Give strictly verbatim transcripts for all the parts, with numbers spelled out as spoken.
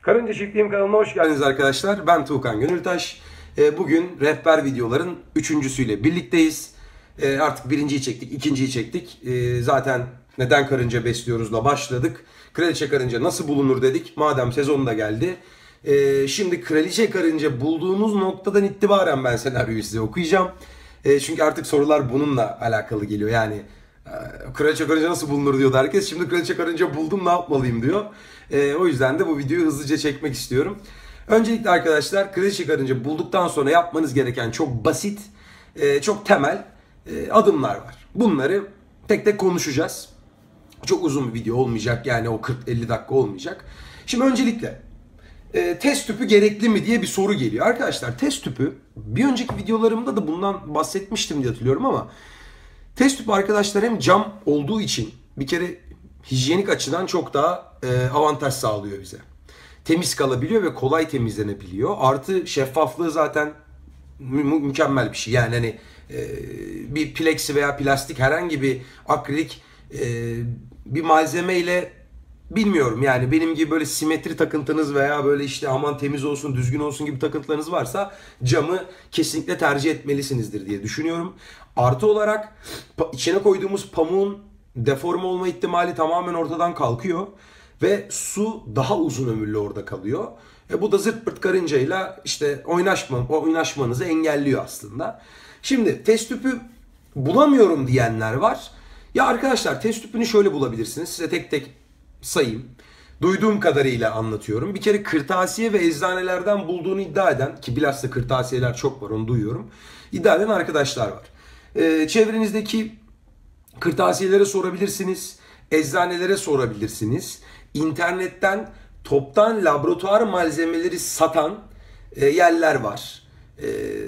Karınca Çiftliğim kanalına hoş geldiniz arkadaşlar. Ben Tuğkan Gönültaş. Bugün rehber videoların üçüncüsüyle birlikteyiz. Artık birinciyi çektik, ikinciyi çektik. Zaten neden karınca besliyoruzla başladık. Kraliçe karınca nasıl bulunur dedik. Madem sezonu da geldi. Şimdi kraliçe karınca bulduğunuz noktadan itibaren ben senaryoyu size okuyacağım. Çünkü artık sorular bununla alakalı geliyor. Yani kraliçe karınca nasıl bulunur diyordu herkes. Şimdi kraliçe karınca buldum, ne yapmalıyım diyor. E, o yüzden de bu videoyu hızlıca çekmek istiyorum. Öncelikle arkadaşlar, kraliçe karınca bulduktan sonra yapmanız gereken çok basit, e, çok temel e, adımlar var. Bunları tek tek konuşacağız. Çok uzun bir video olmayacak, yani o kırk elli dakika olmayacak. Şimdi öncelikle e, test tüpü gerekli mi diye bir soru geliyor. Arkadaşlar, test tüpü, bir önceki videolarımda da bundan bahsetmiştim diye hatırlıyorum ama test tüpü arkadaşlar hem cam olduğu için bir kere hijyenik açıdan çok daha e, avantaj sağlıyor bize. Temiz kalabiliyor ve kolay temizlenebiliyor. Artı şeffaflığı zaten mü mükemmel bir şey. Yani hani e, bir plexi veya plastik, herhangi bir akrilik e, bir malzemeyle, bilmiyorum yani, benim gibi böyle simetri takıntınız veya böyle işte aman temiz olsun, düzgün olsun gibi takıntılarınız varsa camı kesinlikle tercih etmelisinizdir diye düşünüyorum. Artı olarak içine koyduğumuz pamuğun deforme olma ihtimali tamamen ortadan kalkıyor ve su daha uzun ömürlü orada kalıyor. E bu da zırt pırt karıncayla işte oynaşma, oynaşmanızı engelliyor aslında. Şimdi test tüpü bulamıyorum diyenler var. Ya arkadaşlar, test tüpünü şöyle bulabilirsiniz. Size tek tek sayayım. Duyduğum kadarıyla anlatıyorum. Bir kere kırtasiye ve eczanelerden bulduğunu iddia eden, ki bilhassa kırtasiyeler çok var, onu duyuyorum, İddia eden arkadaşlar var. Ee, çevrenizdeki kırtasiyelere sorabilirsiniz, eczanelere sorabilirsiniz. İnternetten toptan laboratuvar malzemeleri satan e, yerler var. E,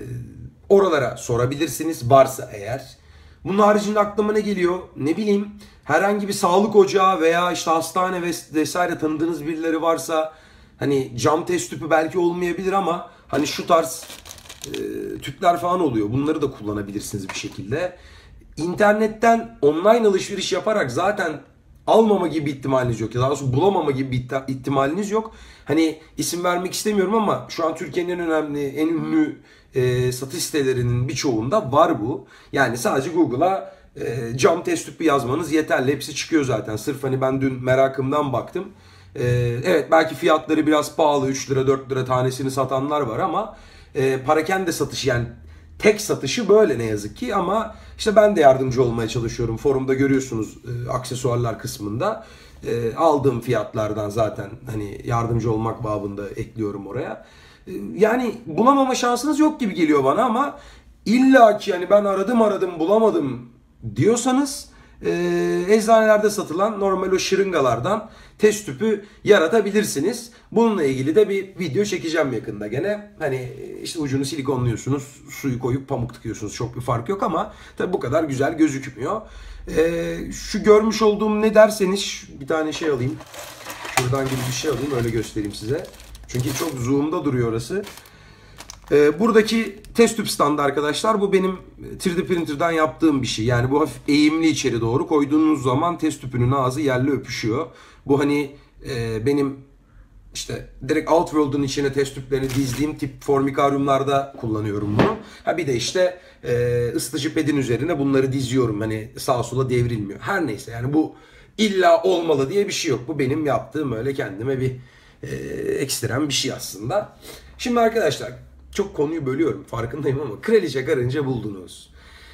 oralara sorabilirsiniz varsa eğer. Bunun haricinde aklıma ne geliyor? Ne bileyim, herhangi bir sağlık ocağı veya işte hastane vesaire tanıdığınız birileri varsa, hani cam test tüpü belki olmayabilir ama hani şu tarz e, tüpler falan oluyor. Bunları da kullanabilirsiniz bir şekilde. İnternetten online alışveriş yaparak zaten almama gibi ihtimaliniz yok. Ya daha doğrusu bulamama gibi bir ihtimaliniz yok. Hani isim vermek istemiyorum ama şu an Türkiye'nin en önemli, en ünlü e, satış sitelerinin birçoğunda var bu. Yani sadece Google'a e, cam test tüpü yazmanız yeterli. Hepsi çıkıyor zaten. Sırf hani ben dün merakımdan baktım. E, evet, belki fiyatları biraz pahalı, üç lira dört lira tanesini satanlar var ama e, parakende satışı, yani tek satışı böyle ne yazık ki. Ama işte ben de yardımcı olmaya çalışıyorum. Forumda görüyorsunuz e, aksesuarlar kısmında. E, aldığım fiyatlardan zaten hani yardımcı olmak babında ekliyorum oraya. E, yani bulamama şansınız yok gibi geliyor bana ama illa ki yani ben aradım aradım bulamadım diyorsanız e, eczanelerde satılan normal o şırıngalardan test tüpü yaratabilirsiniz. Bununla ilgili de bir video çekeceğim yakında gene. Hani işte ucunu silikonluyorsunuz, suyu koyup pamuk tıkıyorsunuz. Çok bir fark yok ama tabi bu kadar güzel gözükmüyor. Ee, şu görmüş olduğum ne derseniz, bir tane şey alayım. Şuradan gibi bir şey alayım, öyle göstereyim size. Çünkü çok zoom'da duruyor orası. Ee, buradaki test tüp standı arkadaşlar, bu benim üç D printer'dan yaptığım bir şey. Yani bu hafif eğimli içeri doğru koyduğunuz zaman test tüpünün ağzı yerle öpüşüyor. Bu hani e, benim işte direkt Outworld'un içine test tüplerini dizdiğim tip formikaryumlarda kullanıyorum bunu. Ha bir de işte e, ısıtıcı pedin üzerine bunları diziyorum. Hani sağa sola devrilmiyor. Her neyse, yani bu illa olmalı diye bir şey yok. Bu benim yaptığım öyle kendime bir e, ekstrem bir şey aslında. Şimdi arkadaşlar, çok konuyu bölüyorum farkındayım ama kraliçe karınca buldunuz.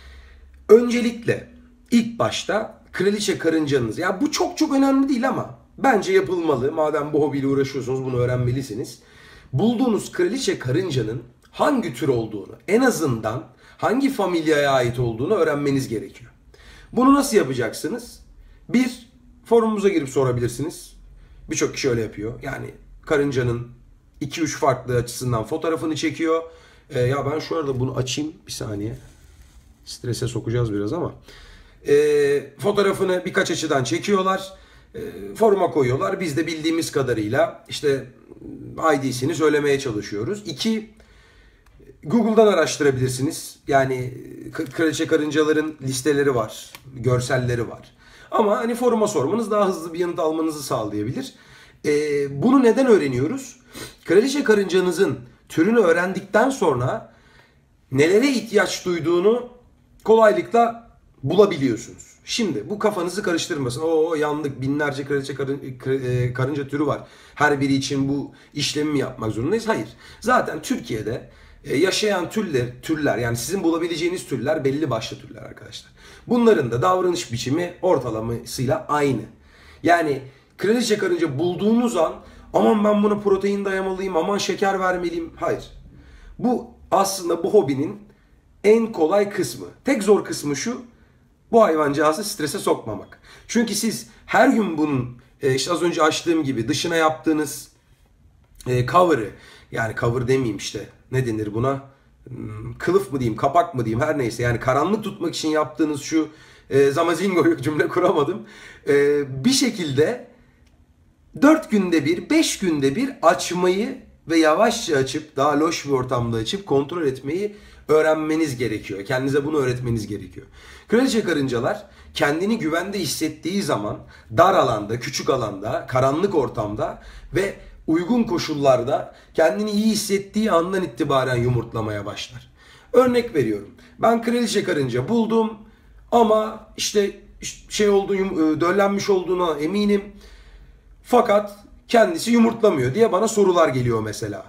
Öncelikle ilk başta kraliçe karıncanız, ya bu çok çok önemli değil ama bence yapılmalı. Madem bu hobiyle uğraşıyorsunuz, bunu öğrenmelisiniz. Bulduğunuz kraliçe karıncanın hangi tür olduğunu, en azından hangi familyaya ait olduğunu öğrenmeniz gerekiyor. Bunu nasıl yapacaksınız? Bir, forumumuza girip sorabilirsiniz. Birçok kişi öyle yapıyor. Yani karıncanın iki üç farklı açısından fotoğrafını çekiyor. Ee, ya ben şu arada bunu açayım bir saniye. Strese sokacağız biraz ama. Ee, fotoğrafını birkaç açıdan çekiyorlar. Ee, foruma koyuyorlar. Biz de bildiğimiz kadarıyla işte I D'sini söylemeye çalışıyoruz. İki, Google'dan araştırabilirsiniz. Yani kraliçe karıncaların listeleri var. Görselleri var. Ama hani foruma sormanız daha hızlı bir yanıt almanızı sağlayabilir. Ee, bunu neden öğreniyoruz? Kraliçe karıncanızın türünü öğrendikten sonra nelere ihtiyaç duyduğunu kolaylıkla bulabiliyorsunuz. Şimdi bu kafanızı karıştırmasın. Oo yandık, binlerce kraliçe karın, karınca türü var. Her biri için bu işlemi mi yapmak zorundayız? Hayır. Zaten Türkiye'de yaşayan türler, türler yani sizin bulabileceğiniz türler belli başlı türler arkadaşlar. Bunların da davranış biçimi ortalamasıyla aynı. Yani kraliçe karınca bulduğunuz an aman ben buna protein dayamalıyım, aman şeker vermeliyim. Hayır. Bu aslında bu hobinin en kolay kısmı. Tek zor kısmı şu: bu hayvancağızı strese sokmamak. Çünkü siz her gün bunun işte az önce açtığım gibi dışına yaptığınız e, cover'ı, yani cover demeyeyim işte ne denir buna, kılıf mı diyeyim, kapak mı diyeyim, her neyse, yani karanlık tutmak için yaptığınız şu e, zamazingo, cümle kuramadım. E, bir şekilde dört günde bir, beş günde bir açmayı ve yavaşça açıp daha loş bir ortamda açıp kontrol etmeyi öğrenmeniz gerekiyor. Kendinize bunu öğretmeniz gerekiyor. Kraliçe karıncalar kendini güvende hissettiği zaman dar alanda, küçük alanda, karanlık ortamda ve uygun koşullarda kendini iyi hissettiği andan itibaren yumurtlamaya başlar. Örnek veriyorum. Ben kraliçe karınca buldum ama işte şey olduğu, döllenmiş olduğuna eminim. Fakat kendisi yumurtlamıyor diye bana sorular geliyor mesela.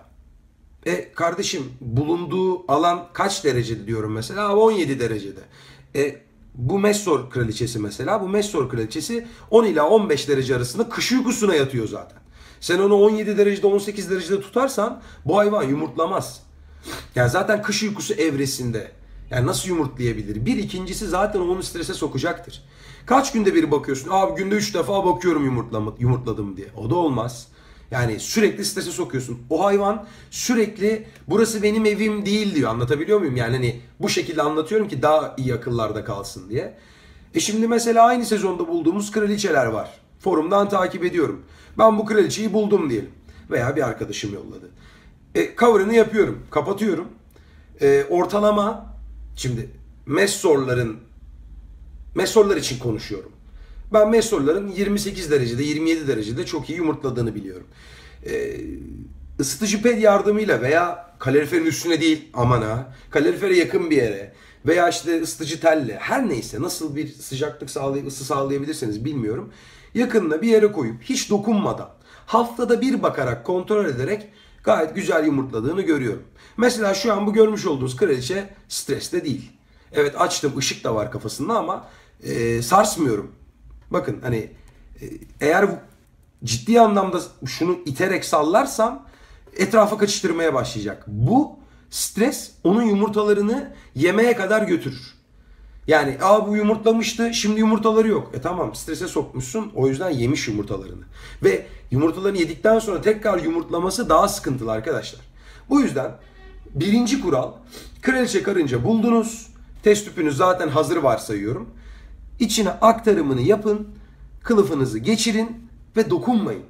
E kardeşim, bulunduğu alan kaç derecede diyorum mesela, on yedi derecede. E bu Messor kraliçesi mesela, bu Messor kraliçesi on ila on beş derece arasında kış uykusuna yatıyor zaten. Sen onu on yedi derecede, on sekiz derecede tutarsan bu hayvan yumurtlamaz. Yani zaten kış uykusu evresinde. Yani nasıl yumurtlayabilir? Bir, ikincisi zaten onu strese sokacaktır. Kaç günde bir bakıyorsun? Abi günde üç defa bakıyorum yumurtlama, yumurtladım diye. O da olmaz. Yani sürekli strese sokuyorsun. O hayvan sürekli burası benim evim değil diyor. Anlatabiliyor muyum? Yani hani bu şekilde anlatıyorum ki daha iyi akıllarda kalsın diye. E şimdi mesela aynı sezonda bulduğumuz kraliçeler var. Forumdan takip ediyorum. Ben bu kraliçeyi buldum diyelim. Veya bir arkadaşım yolladı. E, cover'ını yapıyorum. Kapatıyorum. E, ortalama şimdi Messor'ların Messor'lar için konuşuyorum. Ben Messor'ların yirmi sekiz derecede, yirmi yedi derecede çok iyi yumurtladığını biliyorum. Ee, ısıtıcı ped yardımıyla veya kaloriferin üstüne değil, aman ha, kalorifere yakın bir yere veya işte ısıtıcı telle, her neyse nasıl bir sıcaklık sağlay ısı sağlayabilirseniz bilmiyorum. Yakınına bir yere koyup hiç dokunmadan haftada bir bakarak, kontrol ederek gayet güzel yumurtladığını görüyorum. Mesela şu an bu görmüş olduğunuz kraliçe streste değil. Evet, açtım, ışık da var kafasında ama e, sarsmıyorum. Bakın hani eğer ciddi anlamda şunu iterek sallarsam etrafa kaçıştırmaya başlayacak. Bu stres onun yumurtalarını yemeye kadar götürür. Yani aa bu yumurtlamıştı, şimdi yumurtaları yok. E tamam, strese sokmuşsun, o yüzden yemiş yumurtalarını. Ve yumurtalarını yedikten sonra tekrar yumurtlaması daha sıkıntılı arkadaşlar. Bu yüzden birinci kural: kraliçe karınca buldunuz. Test tüpünüz zaten hazır varsayıyorum. İçine aktarımını yapın, kılıfınızı geçirin ve dokunmayın.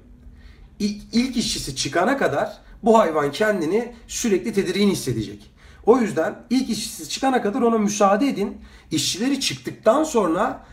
İlk işçisi çıkana kadar bu hayvan kendini sürekli tedirgin hissedecek. O yüzden ilk işçisi çıkana kadar ona müsaade edin. İşçileri çıktıktan sonra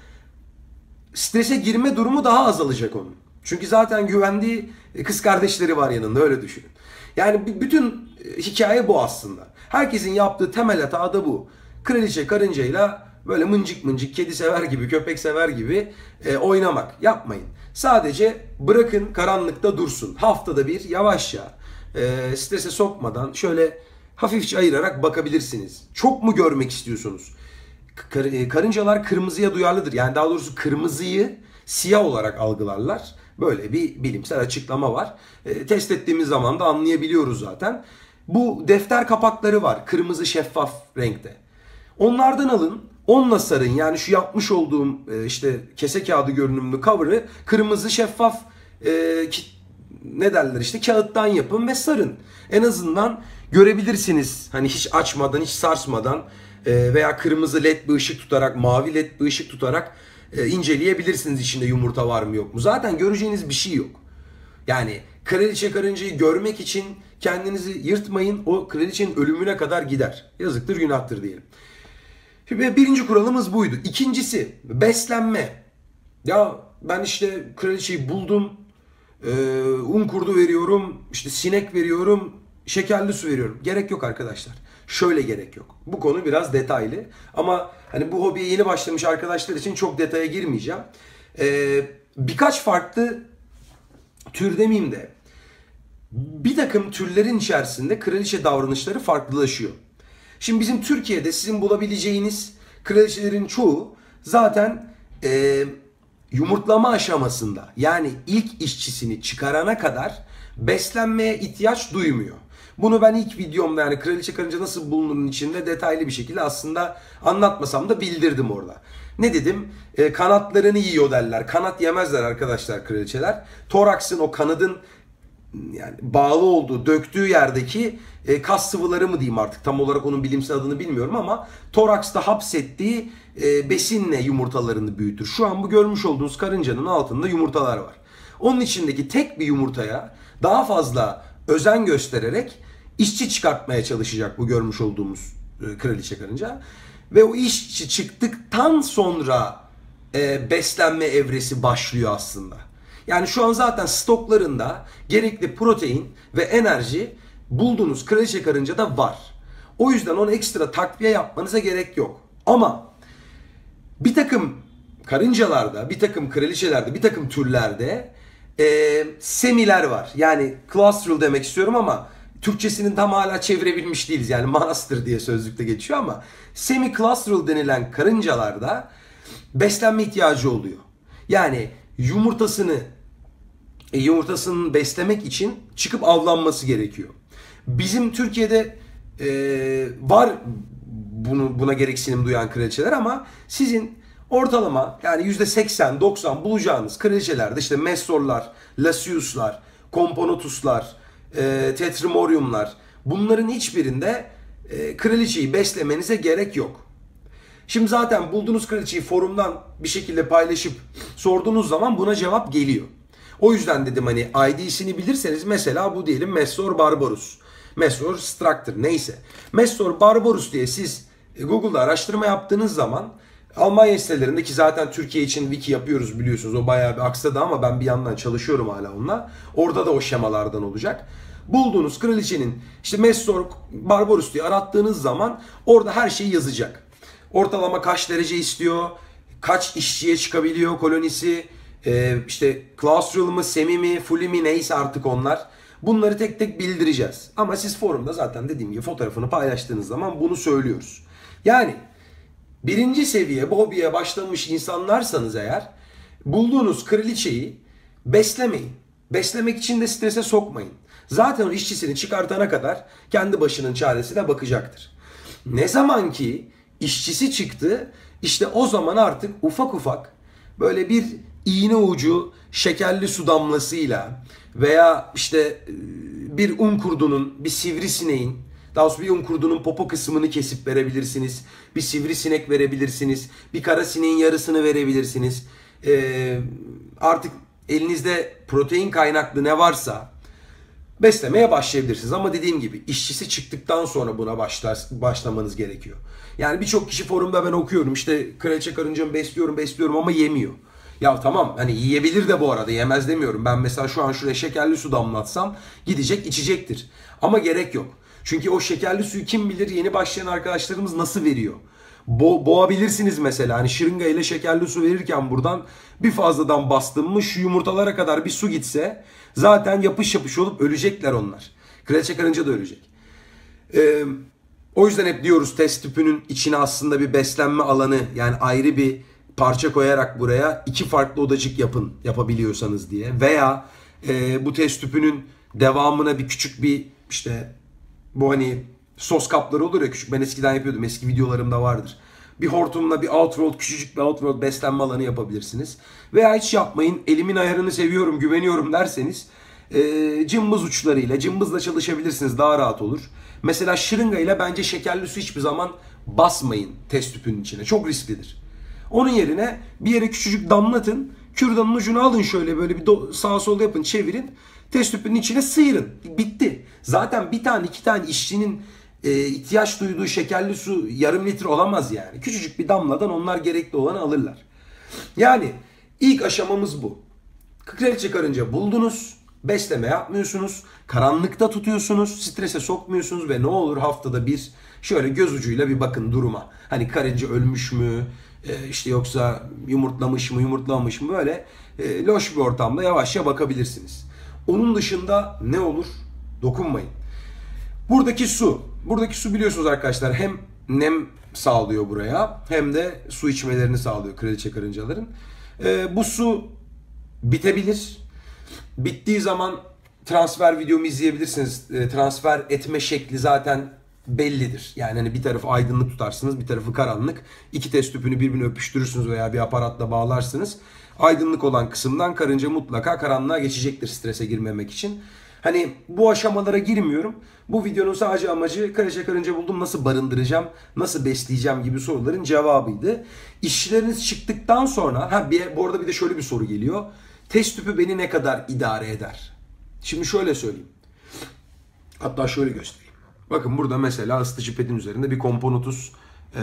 strese girme durumu daha azalacak onun. Çünkü zaten güvendiği kız kardeşleri var yanında, öyle düşünün. Yani bütün hikaye bu aslında. Herkesin yaptığı temel hata da bu. Kraliçe karıncayla böyle mıncık mıncık, kedi sever gibi, köpek sever gibi e, oynamak yapmayın. Sadece bırakın karanlıkta dursun. Haftada bir yavaşça, e, strese sokmadan şöyle hafifçe ayırarak bakabilirsiniz. Çok mu görmek istiyorsunuz? Kar, e, karıncalar kırmızıya duyarlıdır. Yani daha doğrusu kırmızıyı siyah olarak algılarlar. Böyle bir bilimsel açıklama var. E, test ettiğimiz zaman da anlayabiliyoruz zaten. Bu defter kapakları var. Kırmızı şeffaf renkte. Onlardan alın. Onunla sarın. Yani şu yapmış olduğum işte kese kağıdı görünümlü cover'ı kırmızı şeffaf e, ne derler işte kağıttan yapın ve sarın. En azından görebilirsiniz. Hani hiç açmadan, hiç sarsmadan e, veya kırmızı led bir ışık tutarak, mavi led bir ışık tutarak e, inceleyebilirsiniz içinde yumurta var mı yok mu. Zaten göreceğiniz bir şey yok. Yani kraliçe karıncayı görmek için kendinizi yırtmayın. O kraliçenin ölümüne kadar gider. Yazıktır, günahtır diyelim. Birinci kuralımız buydu. İkincisi beslenme. Ya ben işte kraliçeyi buldum. e, un kurdu veriyorum, işte sinek veriyorum, şekerli su veriyorum. Gerek yok arkadaşlar. Şöyle gerek yok. Bu konu biraz detaylı. Ama hani bu hobiye yeni başlamış arkadaşlar için çok detaya girmeyeceğim. Ee, birkaç farklı tür demeyeyim de bir takım türlerin içerisinde kraliçe davranışları farklılaşıyor. Şimdi bizim Türkiye'de sizin bulabileceğiniz kraliçelerin çoğu zaten e, yumurtlama aşamasında, yani ilk işçisini çıkarana kadar beslenmeye ihtiyaç duymuyor. Bunu ben ilk videomda, yani kraliçe karınca nasıl bulunurun içinde detaylı bir şekilde aslında anlatmasam da bildirdim orada. Ne dedim? E, kanatlarını yiyor derler. Kanat yemezler arkadaşlar kraliçeler. Toraksın, o kanadın yani bağlı olduğu, döktüğü yerdeki e, kas sıvıları mı diyeyim artık, tam olarak onun bilimsel adını bilmiyorum ama toraksta hapsettiği e, besinle yumurtalarını büyütür. Şu an bu görmüş olduğunuz karıncanın altında yumurtalar var. Onun içindeki tek bir yumurtaya daha fazla özen göstererek işçi çıkartmaya çalışacak bu görmüş olduğumuz e, kraliçe karınca. Ve o işçi çıktıktan sonra e, beslenme evresi başlıyor aslında. Yani şu an zaten stoklarında gerekli protein ve enerji bulduğunuz kraliçe karıncada var. O yüzden ona ekstra takviye yapmanıza gerek yok. Ama bir takım karıncalarda, bir takım kraliçelerde, bir takım türlerde e, semiler var. Yani claustral demek istiyorum ama Türkçesini tam hala çevirebilmiş değiliz. Yani manastır diye sözlükte geçiyor ama semi-claustral denilen karıncalarda beslenme ihtiyacı oluyor. Yani yumurtasını e, yumurtasını beslemek için çıkıp avlanması gerekiyor. Bizim Türkiye'de e, var bunu, buna gereksinim duyan kraliçeler ama sizin ortalama yani yüzde seksen doksan bulacağınız kraliçelerde işte Messorlar, Lasiuslar, Komponotuslar, e, Tetrimoriumlar, bunların hiçbirinde e, kraliçeyi beslemenize gerek yok. Şimdi zaten bulduğunuz kraliçeyi forumdan bir şekilde paylaşıp sorduğunuz zaman buna cevap geliyor. O yüzden dedim hani I D'sini bilirseniz, mesela bu diyelim Messor Barbarus, Messor Structor neyse. Messor Barbarus diye siz Google'da araştırma yaptığınız zaman Almanya sitelerinde, ki zaten Türkiye için wiki yapıyoruz biliyorsunuz, o bayağı bir aksadı ama ben bir yandan çalışıyorum hala onunla. Orada da o şemalardan olacak. Bulduğunuz kraliçenin işte Messor Barbarus diye arattığınız zaman orada her şey yazacak. Ortalama kaç derece istiyor, kaç işçiye çıkabiliyor kolonisi, e, işte claustral mı, semi mi, fully mi neyse artık onlar. Bunları tek tek bildireceğiz. Ama siz forumda zaten dediğim gibi fotoğrafını paylaştığınız zaman bunu söylüyoruz. Yani birinci seviye bu hobiye başlamış insanlarsanız eğer, bulduğunuz kraliçeyi beslemeyin. Beslemek için de strese sokmayın. Zaten o işçisini çıkartana kadar kendi başının çaresine bakacaktır. Ne zaman ki işçisi çıktı, işte o zaman artık ufak ufak böyle bir iğne ucu şekerli su damlasıyla veya işte bir un kurdunun, bir sivrisineğin, daha doğrusu bir un kurdunun popo kısmını kesip verebilirsiniz. Bir sivrisinek verebilirsiniz. Bir kara sineğin yarısını verebilirsiniz. Ee, artık elinizde protein kaynaklı ne varsa beslemeye başlayabilirsiniz. Ama dediğim gibi işçisi çıktıktan sonra buna başlar, başlamanız gerekiyor. Yani birçok kişi forumda ben okuyorum, işte kraliçe karıncamı besliyorum besliyorum ama yemiyor. Ya tamam, hani yiyebilir de bu arada, yemez demiyorum. Ben mesela şu an şuraya şekerli su damlatsam gidecek içecektir. Ama gerek yok. Çünkü o şekerli suyu kim bilir yeni başlayan arkadaşlarımız nasıl veriyor. Bo boğabilirsiniz mesela. Hani şırınga ile şekerli su verirken buradan bir fazladan bastım mı şu yumurtalara kadar bir su gitse zaten yapış yapış olup ölecekler onlar. Kraliçe karınca da ölecek. Ee, o yüzden hep diyoruz test tüpünün içine aslında bir beslenme alanı, yani ayrı bir parça koyarak buraya iki farklı odacık yapın yapabiliyorsanız diye. Veya e, bu test tüpünün devamına bir küçük bir işte bu hani sos kapları olur ya küçük, ben eskiden yapıyordum, eski videolarımda vardır. Bir hortumla bir outworld, küçücük bir outworld beslenme alanı yapabilirsiniz. Veya hiç yapmayın, elimin ayarını seviyorum, güveniyorum derseniz e, cımbız uçlarıyla, cımbızla çalışabilirsiniz, daha rahat olur. Mesela şırınga ile bence şekerli su hiçbir zaman basmayın test tüpünün içine, çok risklidir. Onun yerine bir yere küçücük damlatın, kürdanın ucunu alın şöyle böyle bir sağa sola yapın, çevirin. Test tüpünün içine sıyırın. Bitti. Zaten bir tane iki tane işçinin e, ihtiyaç duyduğu şekerli su yarım litre olamaz yani. Küçücük bir damladan onlar gerekli olanı alırlar. Yani ilk aşamamız bu. Kraliçe karınca buldunuz. Besleme yapmıyorsunuz. Karanlıkta tutuyorsunuz. Strese sokmuyorsunuz ve ne olur haftada bir şöyle göz ucuyla bir bakın duruma. Hani karınca ölmüş mü? İşte yoksa yumurtlamış mı, yumurtlamamış mı? Böyle e, loş bir ortamda yavaşça bakabilirsiniz. Onun dışında ne olur? Dokunmayın. Buradaki su. Buradaki su biliyorsunuz arkadaşlar hem nem sağlıyor buraya hem de su içmelerini sağlıyor kraliçe karıncaların. E, bu su bitebilir. Bittiği zaman transfer videomu izleyebilirsiniz. E, transfer etme şekli zaten bellidir. Yani hani bir tarafı aydınlık tutarsınız, bir tarafı karanlık. İki test tüpünü birbirine öpüştürürsünüz veya bir aparatla bağlarsınız. Aydınlık olan kısımdan karınca mutlaka karanlığa geçecektir strese girmemek için. Hani bu aşamalara girmiyorum. Bu videonun sadece amacı kraliçe karınca buldum, nasıl barındıracağım, nasıl besleyeceğim gibi soruların cevabıydı. İşçileriniz çıktıktan sonra, ha bir, bu arada bir de şöyle bir soru geliyor. Test tüpü beni ne kadar idare eder? Şimdi şöyle söyleyeyim. Hatta şöyle göstereyim. Bakın burada mesela ısıtıcı pedin üzerinde bir Komponotus e,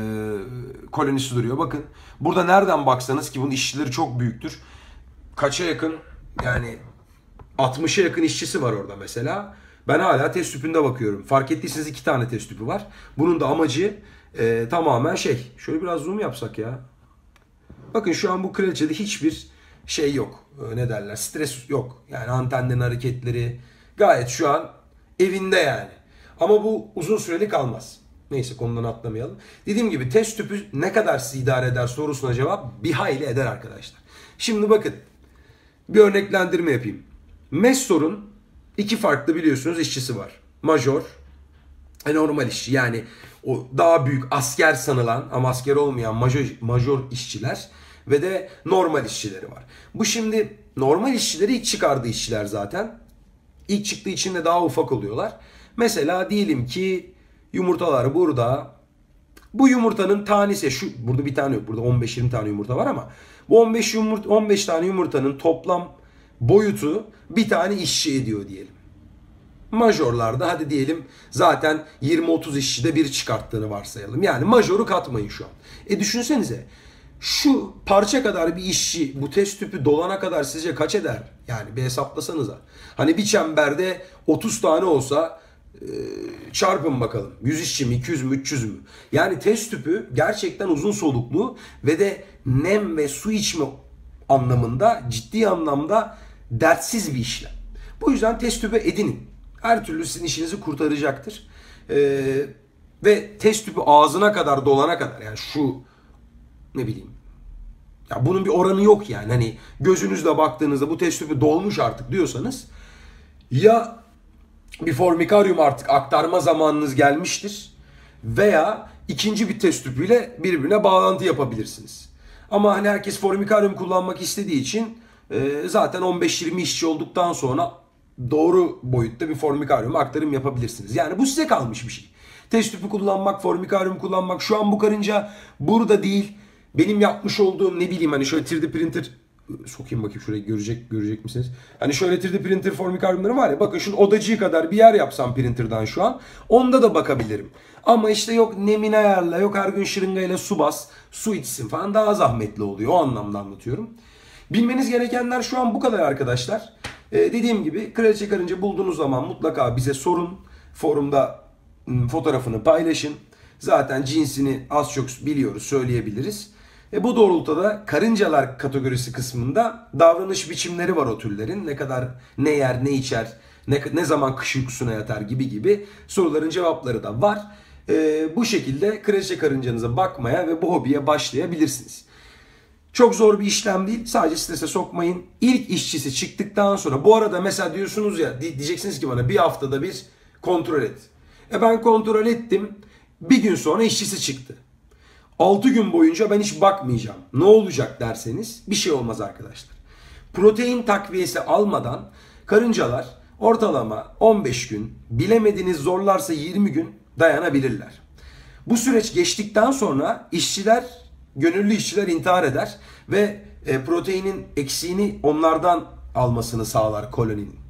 kolonisi duruyor. Bakın burada nereden baksanız ki bunun işçileri çok büyüktür. Kaça yakın? Yani altmışa yakın işçisi var orada mesela. Ben hala test tüpünde bakıyorum. Fark ettiyseniz iki tane test tüpü var. Bunun da amacı e, tamamen şey. Şöyle biraz zoom yapsak ya. Bakın şu an bu kraliçede hiçbir şey yok. E, ne derler? Stres yok. Yani antenlerin hareketleri gayet şu an evinde yani. Ama bu uzun süreli kalmaz. Neyse konudan atlamayalım. Dediğim gibi test tüpü ne kadar sizi idare eder sorusuna cevap bir hayli eder arkadaşlar. Şimdi bakın bir örneklendirme yapayım. Messor'un iki farklı biliyorsunuz işçisi var. Major ve normal işçi. Yani o daha büyük asker sanılan ama asker olmayan major, major işçiler ve de normal işçileri var. Bu şimdi normal işçileri ilk çıkardığı işçiler zaten. İlk çıktığı için de daha ufak oluyorlar. Mesela diyelim ki yumurtalar burada. Bu yumurtanın tanesi şu burada bir tane yok. Burada on beş yirmi tane yumurta var ama bu on beş yumurta on beş tane yumurtanın toplam boyutu bir tane işçi ediyor diyelim. Majorlarda hadi diyelim zaten yirmi otuz işçide bir çıkarttığını varsayalım. Yani majoru katmayın şu an. E düşünsenize şu parça kadar bir işçi bu test tüpü dolana kadar sizce kaç eder? Yani bir hesaplasanıza. Hani bir çemberde otuz tane olsa e, çarpın bakalım. yüz işçi mi, iki yüz mü, üç yüz mü? Yani test tüpü gerçekten uzun soluklu ve de nem ve su içme anlamında ciddi anlamda dertsiz bir işlem. Bu yüzden test tüpü edinin. Her türlü sizin işinizi kurtaracaktır. Ee, ve test tüpü ağzına kadar dolana kadar yani şu ne bileyim ya bunun bir oranı yok yani. Hani gözünüzle baktığınızda bu test tüpü dolmuş artık diyorsanız ya bir formikaryum artık aktarma zamanınız gelmiştir veya ikinci bir test tüpüyle birbirine bağlantı yapabilirsiniz. Ama hani herkes formikaryum kullanmak istediği için e, zaten on beş yirmi işçi olduktan sonra doğru boyutta bir formikaryum aktarım yapabilirsiniz. Yani bu size kalmış bir şey. Test tüpü kullanmak, formikaryum kullanmak şu an bu karınca burada değil. Benim yapmış olduğum ne bileyim hani şöyle üç D printer sokayım bakayım şurayı görecek görecek misiniz? Hani şöyle üç D printer formikaryumları var ya bakın şunun odacığı kadar bir yer yapsam printer'dan şu an onda da bakabilirim. Ama işte yok nemini ayarla yok her gün şırıngayla su bas su içsin falan daha zahmetli oluyor o anlamda anlatıyorum. Bilmeniz gerekenler şu an bu kadar arkadaşlar. Ee, dediğim gibi kraliçe karınca bulduğunuz zaman mutlaka bize sorun. Forumda fotoğrafını paylaşın. Zaten cinsini az çok biliyoruz, söyleyebiliriz. E bu doğrultuda karıncalar kategorisi kısmında davranış biçimleri var o türlerin. Ne kadar ne yer, ne içer, ne, ne zaman kış uykusuna yatar gibi gibi soruların cevapları da var. E, bu şekilde kraliçe karıncanıza bakmaya ve bu hobiye başlayabilirsiniz. Çok zor bir işlem değil. Sadece strese sokmayın. İlk işçisi çıktıktan sonra bu arada mesela diyorsunuz ya diyeceksiniz ki bana bir haftada bir kontrol et. E ben kontrol ettim. Bir gün sonra işçisi çıktı. altı gün boyunca ben hiç bakmayacağım. Ne olacak derseniz bir şey olmaz arkadaşlar. Protein takviyesi almadan karıncalar ortalama on beş gün, bilemediğiniz zorlarsa yirmi gün dayanabilirler. Bu süreç geçtikten sonra işçiler, gönüllü işçiler intihar eder ve proteinin eksiğini onlardan almasını sağlar koloninin.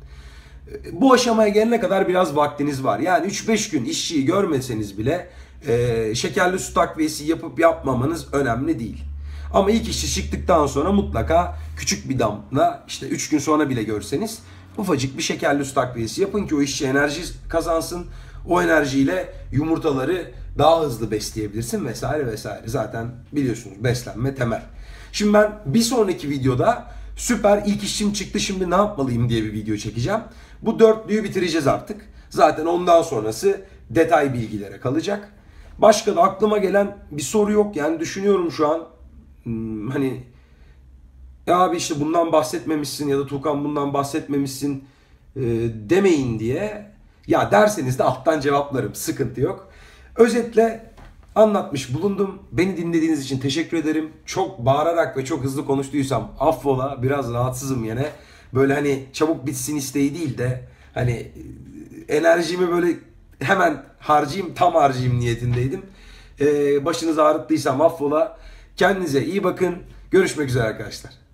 Bu aşamaya gelene kadar biraz vaktiniz var. Yani üç beş gün işçiyi görmeseniz bile e, şekerli su takviyesi yapıp yapmamanız önemli değil. Ama ilk işçi çıktıktan sonra mutlaka küçük bir damla, işte üç gün sonra bile görseniz ufacık bir şekerli su takviyesi yapın ki o işçi enerji kazansın. O enerjiyle yumurtaları daha hızlı besleyebilirsin vesaire vesaire. Zaten biliyorsunuz beslenme temel. Şimdi ben bir sonraki videoda süper ilk işçim çıktı şimdi ne yapmalıyım diye bir video çekeceğim. Bu dörtlüyü bitireceğiz artık. Zaten ondan sonrası detay bilgilere kalacak. Başka da aklıma gelen bir soru yok. Yani düşünüyorum şu an hmm, hani ya abi işte bundan bahsetmemişsin ya da Tuğkan bundan bahsetmemişsin e, demeyin diye. Ya derseniz de alttan cevaplarım. Sıkıntı yok. Özetle anlatmış bulundum. Beni dinlediğiniz için teşekkür ederim. Çok bağırarak ve çok hızlı konuştuysam affola. Biraz rahatsızım yine. Böyle hani çabuk bitsin isteği değil de hani enerjimi böyle hemen harcayayım, tam harcayayım niyetindeydim. Ee, başınızı ağrıttıysam affola. Kendinize iyi bakın. Görüşmek üzere arkadaşlar.